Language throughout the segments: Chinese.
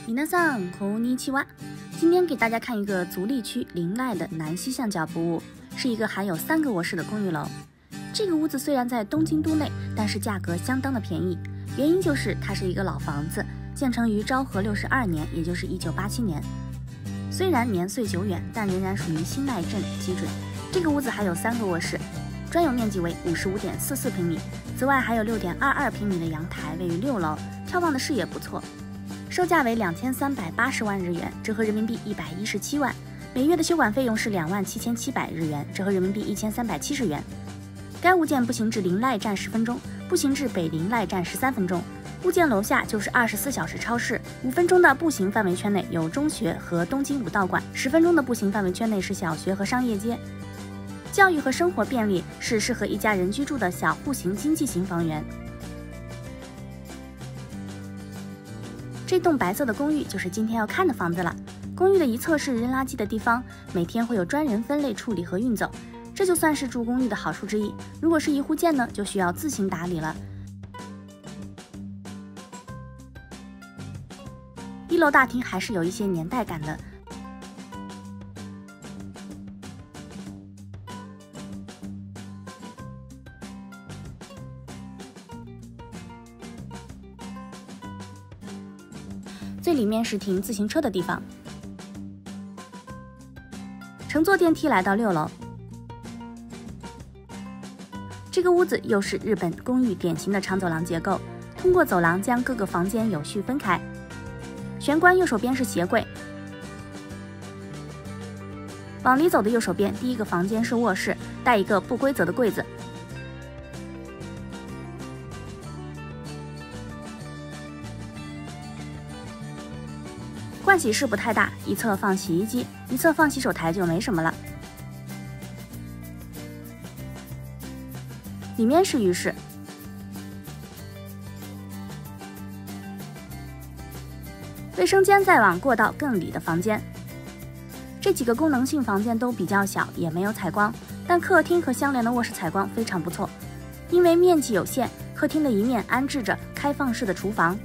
皆さんこんにちは。今天给大家看一个足立区临濑的南西向脚部屋，是一个含有3个卧室的公寓楼。这个屋子虽然在东京都内，但是价格相当的便宜，原因就是它是一个老房子，建成于昭和62年，也就是1987年。虽然年岁久远，但仍然属于新濑镇基准。这个屋子还有3个卧室，专有面积为55.44平米，此外还有6.22平米的阳台，位于6楼，眺望的视野不错。售价为2380万日元，折合人民币117万，每月的修管费用是27700日元，折合人民币1370元。该物件步行至临濑站10分钟，步行至北临濑站13分钟。物件楼下就是24小时超市，5分钟的步行范围圈内有中学和东京武道馆，10分钟的步行范围圈内是小学和商业街。教育和生活便利，是适合一家人居住的小户型经济型房源。这栋白色的公寓就是今天要看的房子了。公寓的一侧是扔垃圾的地方，每天会有专人分类处理和运走，这就算是住公寓的好处之一。如果是一户建呢，就需要自行打理了。1楼大厅还是有一些年代感的。最里面是停自行车的地方，乘坐电梯来到6楼。这个屋子又是日本公寓典型的长走廊结构，通过走廊将各个房间有序分开。玄关右手边是鞋柜，往里走的右手边，第一个房间是卧室，带一个不规则的柜子。盥洗室不太大，一侧放洗衣机，一侧放洗手台就没什么了。里面是浴室，卫生间再往过道更里的房间。这几个功能性房间都比较小，也没有采光，但客厅和相连的卧室采光非常不错。因为面积有限，客厅的一面安置着开放式的厨房。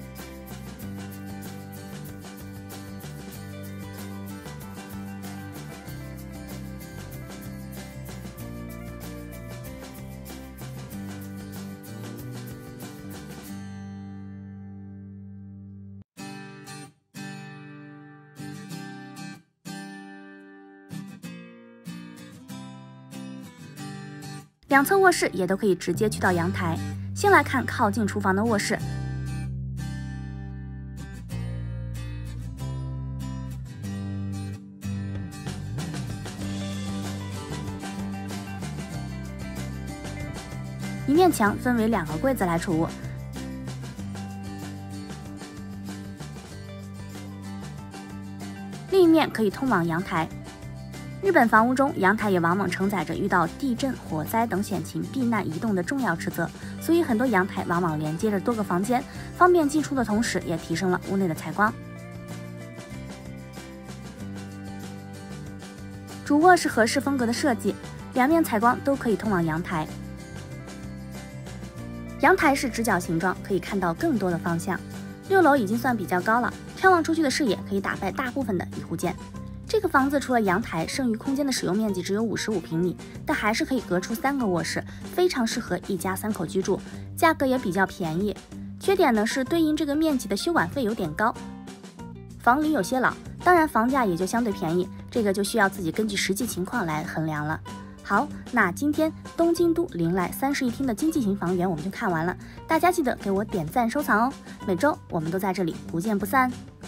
两侧卧室也都可以直接去到阳台。先来看靠近厨房的卧室，一面墙分为2个柜子来储物，另一面可以通往阳台。日本房屋中，阳台也往往承载着遇到地震、火灾等险情避难移动的重要职责，所以很多阳台往往连接着多个房间，方便进出的同时，也提升了屋内的采光。主卧是和式风格的设计，两面采光都可以通往阳台。阳台是直角形状，可以看到更多的方向。6楼已经算比较高了，眺望出去的视野可以打败大部分的一户建。这个房子除了阳台，剩余空间的使用面积只有55平米，但还是可以隔出3个卧室，非常适合一家3口居住，价格也比较便宜。缺点呢是对应这个面积的修管费有点高，房龄有些老，当然房价也就相对便宜，这个就需要自己根据实际情况来衡量了。好，那今天东京都临濑3室1厅的经济型房源我们就看完了，大家记得给我点赞收藏哦，每周我们都在这里不见不散。